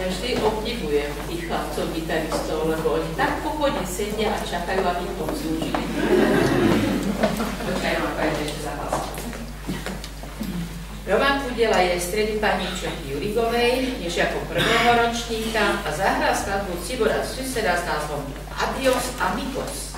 Ja vždy obdivujem tých chlapcov gitaristov, lebo oni tak pokojne sedia a čakajú, aby ich obslúžili. Počkaj, mám povedať ešte zápas. Roman Kudela je stredný paníčok Jurigovej, než ako prvého ročníka a zahral skladbu Cibora Suseda s názvom Adios Amigos.